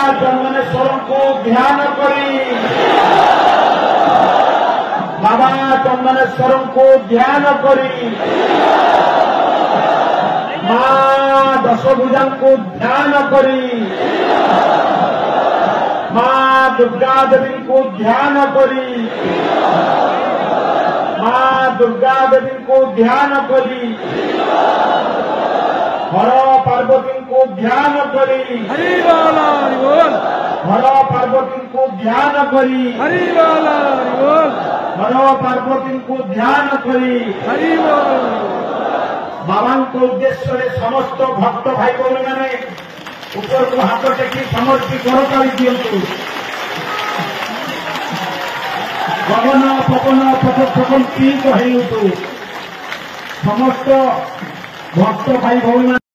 चंदनेश्वर को ध्यान करी बाबा चंदनेश्वर को ध्यान करी माँ दशभुजा को ध्यान करी माँ दुर्गा देवी को ध्यान करी माँ दुर्गा देवी को ध्यान करी हर पार्वती को ध्यान करी हर पार्वती को ध्यान करी हर पार्वती को ध्यान करी बाबा को उद्देश्य समस्त भक्त भाई भौणी मैंने ऊपर को हाथ टेकी समर्पी करताली दिंतु गगन पवन पथपथी कहतु समस्त भक्त भाई भौणी